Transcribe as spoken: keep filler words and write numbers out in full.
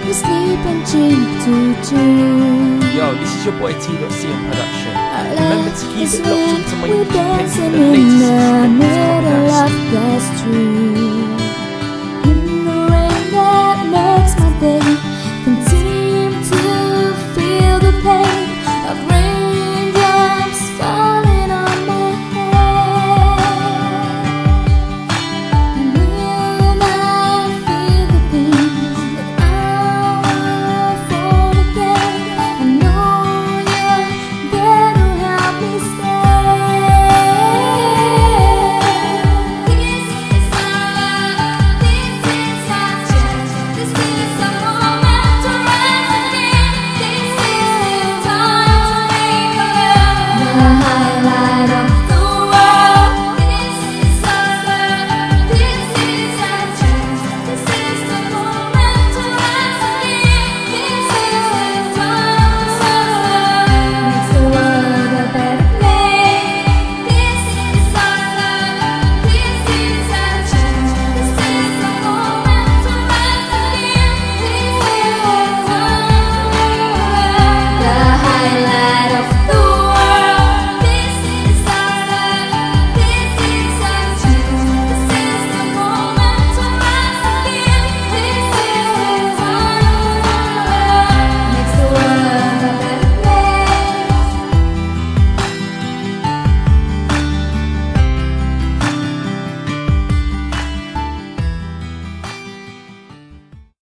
we sleep and dream to dream. Yo, this is your boy T dot C on production. Our Remember life to keep is it locked lit, into my we're YouTube page for dancing the in latest the instrumentals middle podcast. of the street.